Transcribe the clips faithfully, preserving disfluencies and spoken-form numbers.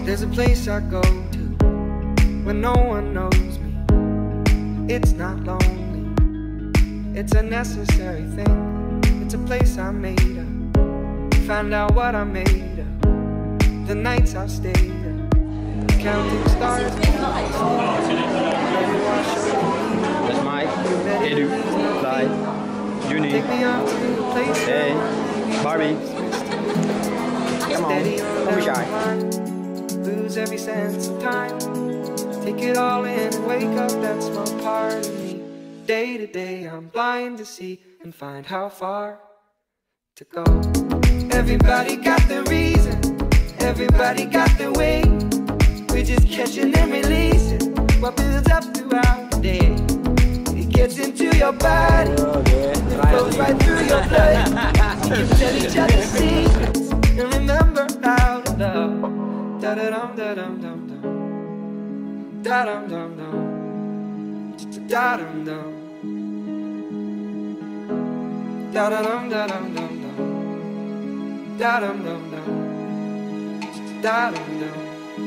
There's a place I go to when no one knows me. It's not lonely, it's a necessary thing. It's a place I made up, find out what I made up. The nights I've stayed up, counting stars. That's Mike, Edu, Clyde, Juni, hey, Barbie. Come on, don't be shy. Lose every sense of time, take it all in and wake up that small part of me. Day to day I'm blind to see and find how far to go. Everybody got their reason, everybody got their way. We're just catching and releasing what builds up throughout the day. It gets into your body, it flows right through your blood. You can tell each other secrets and remember how to love. Da da dum da dum dum dum, da dum dum dum, da dum dum, da da dum da dum dum dum, da dum dum dum, da dum dum.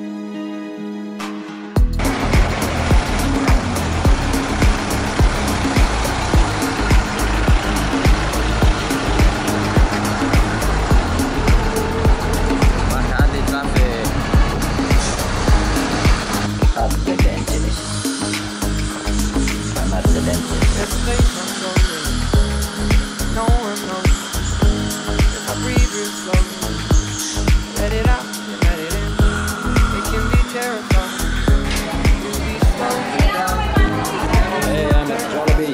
This place I'm going, no one knows. If I breathe real slowly, let it out and let it in. It can be terrifying, you'll be slowing down. Hey, I'm at Wallaby.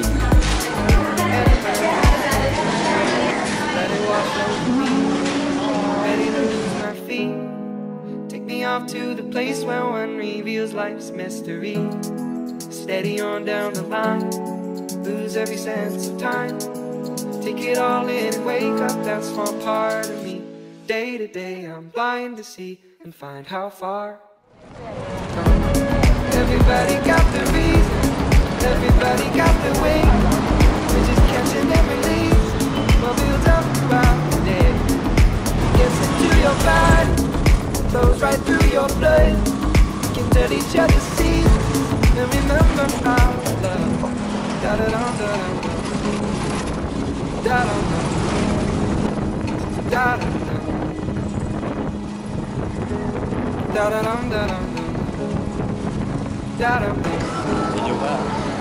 Let it wash over me, ready to lose my feet. Take me off to the place where one reveals life's mystery. Steady on down the line, lose every sense of time. Take it all in and wake up that small part of me. Day to day I'm blind to see and find how far to come. Everybody got their reason, everybody got their way. We're just catching and release what builds up throughout the day. It gets into your body, it flows right through your blood. You can tell each other secrets and remember how to love. Da da dum da dum da dum da dum da dum da dum da dum da dum.